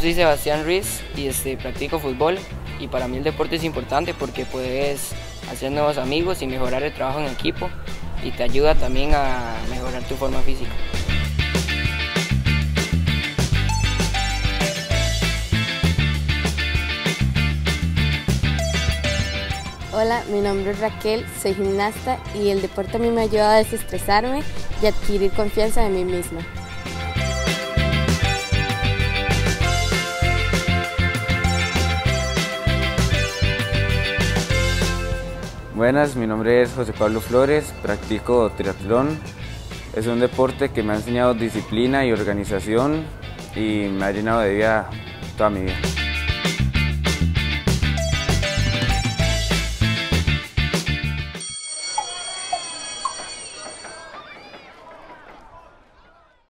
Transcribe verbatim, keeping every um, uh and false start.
soy Sebastián Ruiz y este, practico fútbol, y para mí el deporte es importante porque puedes hacer nuevos amigos y mejorar el trabajo en equipo, y te ayuda también a mejorar tu forma física. Hola, mi nombre es Raquel, soy gimnasta y el deporte a mí me ayuda a desestresarme y adquirir confianza en mí misma. Buenas, mi nombre es José Pablo Flores, practico triatlón. Es un deporte que me ha enseñado disciplina y organización y me ha llenado de vida toda mi vida.